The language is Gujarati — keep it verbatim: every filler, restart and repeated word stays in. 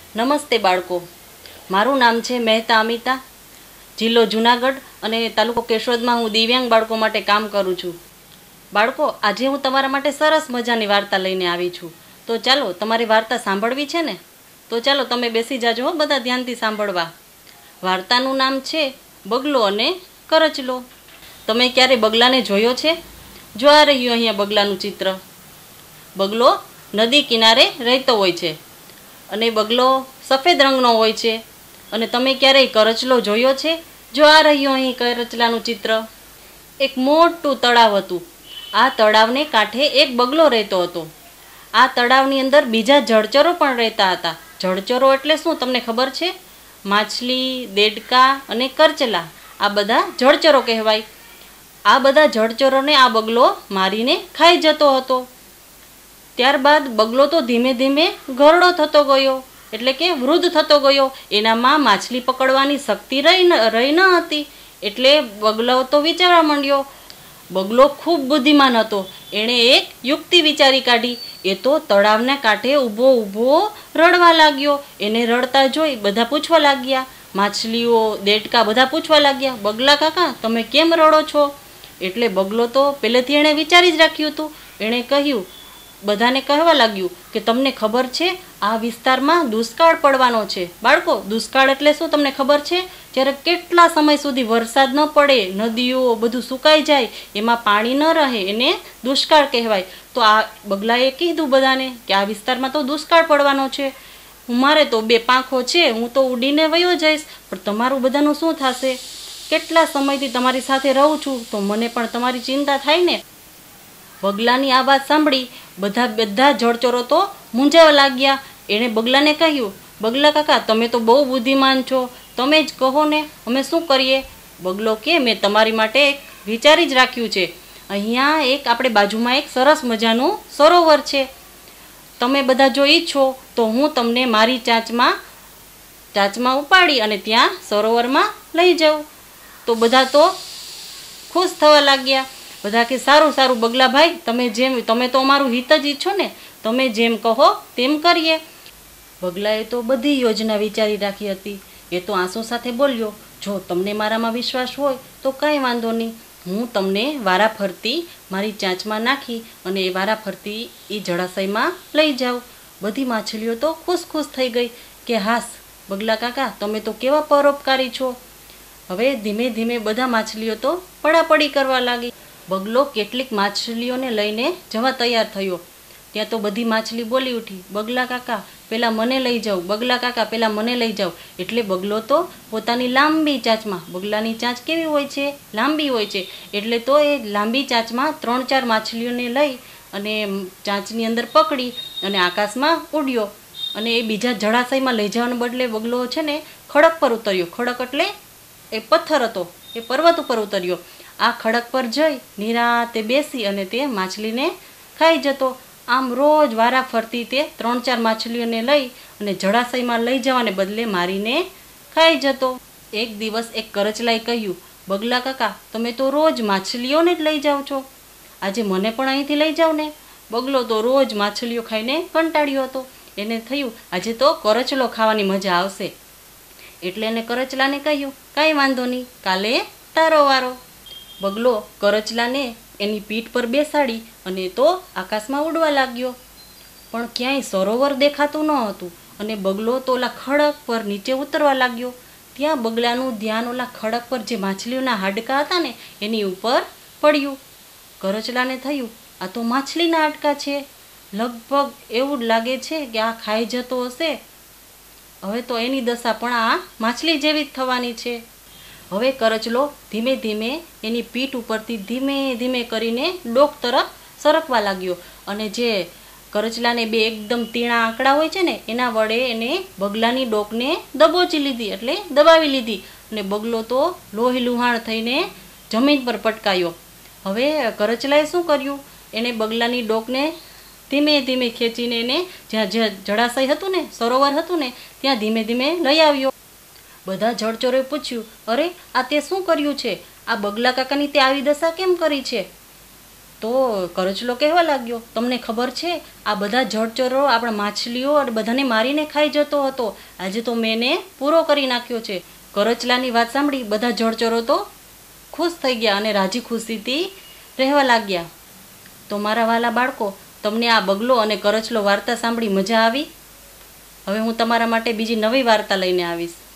નમસ્તે બાળકો, મારું નામ છે મહેતા અમિતા, જિલ્લો જુનાગઢ અને તાલુકો કેશોદમાં હું દિવ્યાંગ બાળકો માટે કામ કરું છું. બાળકો, આજે હું તમારા માટે સરસ મજાની વાર્તા લઈને આવી છું. તો ચાલો, તમારી વાર્તા સાંભળવી છે ને? તો ચાલો તમે બેસી જાજો હો, બધા ધ્યાનથી સાંભળવા. વાર્તાનું નામ છે બગલો અને કરચલો. તમે ક્યારે બગલાને જોયો છે? જો આ રહ્યું અહીંયા બગલાનું ચિત્ર. બગલો નદી કિનારે રહેતો હોય છે અને બગલો સફેદ રંગનો હોય છે. અને તમે ક્યારેય કરચલો જોયો છે? જો આ રહ્યું અહીં કરચલાનું ચિત્ર. એક મોટું તળાવ હતું. આ તળાવને કાંઠે એક બગલો રહેતો હતો. આ તળાવની અંદર બીજા જળચરો પણ રહેતા હતા. જળચરો એટલે શું તમને ખબર છે? માછલી, દેડકા અને કરચલા, આ બધા જળચરો કહેવાય. આ બધા જળચરોને આ બગલો મારીને ખાઈ જતો હતો. ત્યારબાદ બગલો તો ધીમે ધીમે ઘરડો થતો ગયો, એટલે કે વૃદ્ધ થતો ગયો. એનામાં માછલી પકડવાની શક્તિ રહી ન રહી ન હતી. એટલે બગલો તો વિચારવા માંડ્યો. બગલો ખૂબ બુદ્ધિમાન હતો. એણે એક યુક્તિ વિચારી કાઢી. એ તો તળાવના કાંઠે ઊભો ઊભો રડવા લાગ્યો. એને રડતા જોઈ બધા પૂછવા લાગ્યા. માછલીઓ, દેડકા બધા પૂછવા લાગ્યા, બગલા કાકા તમે કેમ રડો છો? એટલે બગલો તો પહેલેથી એણે વિચારી જ રાખ્યું હતું. એણે કહ્યું, બધાને કહેવા લાગ્યું કે તમને ખબર છે આ વિસ્તારમાં દુષ્કાળ પડવાનો છે. બાળકો, દુષ્કાળ એટલે શું તમને ખબર છે? જ્યારે કેટલા સમય સુધી વરસાદ ન પડે, નદીઓ બધું સુકાઈ જાય, એમાં પાણી ન રહે, એને દુષ્કાળ કહેવાય. તો આ બગલાએ કીધું બધાને કે આ વિસ્તારમાં તો દુષ્કાળ પડવાનો છે. મારે તો બે પાંખો છે, હું તો ઉડીને વયો જઈશ, પણ તમારું બધાનું શું થશે? કેટલા સમયથી તમારી સાથે રહું છું, તો મને પણ તમારી ચિંતા થાય ને. બગલાની આ વાત સાંભળી બધા બધા જળચરો તો મૂંઝાવા લાગ્યા. એણે બગલાને કહ્યું, બગલા કાકા તમે તો બહુ બુદ્ધિમાન છો, તમે જ કહો ને, અમે શું કરીએ? બગલો કે મેં તમારી માટે એક વિચારી જ રાખ્યું છે. અહીંયા એક આપણે બાજુમાં એક સરસ મજાનું સરોવર છે. તમે બધા જો ઈચ્છો તો હું તમને મારી ચાંચમાં ચાંચમાં ઉપાડી અને ત્યાં સરોવરમાં લઈ જાઉં. તો બધા તો ખુશ થવા લાગ્યા. બધા કે સારું સારું બગલાભાઈ, તમે જેમ તમે તો અમારું હિત જ ઈચ્છો ને, તમે જેમ કહો તેમ કરીએ. બગલાએ તો બધી યોજના વિચારી રાખી હતી. એ તો આંસુ સાથે બોલ્યો, જો તમને મારામાં વિશ્વાસ હોય તો કાંઈ વાંધો નહીં, હું તમને વારા ફરતી મારી ચાંચમાં નાખી અને એ વારા ફરતી એ જળાશયમાં લઈ જાઉં. બધી માછલીઓ તો ખુશ ખુશ થઈ ગઈ કે હાસ બગલા કાકા તમે તો કેવા પરોપકારી છો. હવે ધીમે ધીમે બધા માછલીઓ તો પડાપડી કરવા લાગી. બગલો કેટલીક માછલીઓને લઈને જવા તૈયાર થયો. ત્યાં તો બધી માછલી બોલી ઉઠી, બગલા કાકા પહેલાં મને લઈ જાઓ, બગલા કાકા પહેલાં મને લઈ જાઓ. એટલે બગલો તો પોતાની લાંબી ચાંચમાં, બગલાની ચાંચ કેવી હોય છે? લાંબી હોય છે. એટલે તો એ લાંબી ચાંચમાં ત્રણ ચાર માછલીઓને લઈ અને ચાંચની અંદર પકડી અને આકાશમાં ઉડ્યો. અને એ બીજા જળાશયમાં લઈ જવાને બદલે બગલો છે ને ખડક પર ઉતર્યો. ખડક એટલે એ પથ્થર હતો, એ પર્વત ઉપર ઉતર્યો. આ ખડક પર જઈ નિરાતે બેસી અને તે માછલીને ખાઈ જતો. આમ રોજ વારા ફરતી તે ત્રણ ચાર માછલીઓને લઈ અને જળાશયમાં લઈ જવાને બદલે મારીને ખાઈ જતો. એક દિવસ એક કરચલાએ કહ્યું, બગલા કાકા તમે તો રોજ માછલીઓને જ લઈ જાઓ છો, આજે મને પણ અહીંથી લઈ જાઓ ને. બગલો તો રોજ માછલીઓ ખાઈને કંટાળ્યો હતો. એને થયું આજે તો કરચલો ખાવાની મજા આવશે. એટલે એને કરચલાને કહ્યું, કાંઈ વાંધો નહીં, કાલે તારો વારો. બગલો કરચલાને એની પીઠ પર બેસાડી અને તો આકાશમાં ઉડવા લાગ્યો. પણ ક્યાંય સરોવર દેખાતું ન હતું અને બગલો તો ઓલા ખડક પર નીચે ઉતરવા લાગ્યો. ત્યાં બગલાનું ધ્યાન ઓલા ખડક પર જે માછલીઓના હાડકાં હતા ને એની ઉપર પડ્યું. કરચલાને થયું આ તો માછલીના હાડકાં છે, લગભગ એવું જ લાગે છે કે આ ખાઈ જતો હશે. હવે તો એની દશા પણ આ માછલી જેવી જ થવાની છે. હવે કરચલો ધીમે ધીમે એની પીઠ ઉપરથી ધીમે ધીમે કરીને ડોક તરફ સરકવા લાગ્યો. અને જે કરચલાને બે એકદમ તીણા આંકડા હોય છે ને એના વડે એને બગલાની ડોકને દબોચી લીધી, એટલે દબાવી લીધી. અને બગલો તો લોહી લુહાણ થઈને જમીન પર પટકાયો. હવે કરચલાએ શું કર્યું? એણે બગલાની ડોકને ધીમે ધીમે ખેંચીને એને જ્યાં જ્યાં જળાશય હતું ને, સરોવર હતું ને, ત્યાં ધીમે ધીમે લઈ આવ્યો. બધા જળચરોએ પૂછ્યું, અરે આ તે શું કર્યું છે? આ બગલા કાકાની તે આવી દશા કેમ કરી છે? તો કરચલો કહેવા લાગ્યો, તમને ખબર છે આ બધા જળચરો આપણા માછલીઓ અને બધાને મારીને ખાઈ જતો હતો, આજે તો મેં એને પૂરો કરી નાખ્યો છે. કરચલાની વાત સાંભળી બધા જળચરો તો ખુશ થઈ ગયા અને રાજી ખુશીથી રહેવા લાગ્યા. તો મારા વાલા બાળકો, તમને આ બગલો અને કરચલો વાર્તા સાંભળી મજા આવી? હવે હું તમારા માટે બીજી નવી વાર્તા લઈને આવીશ.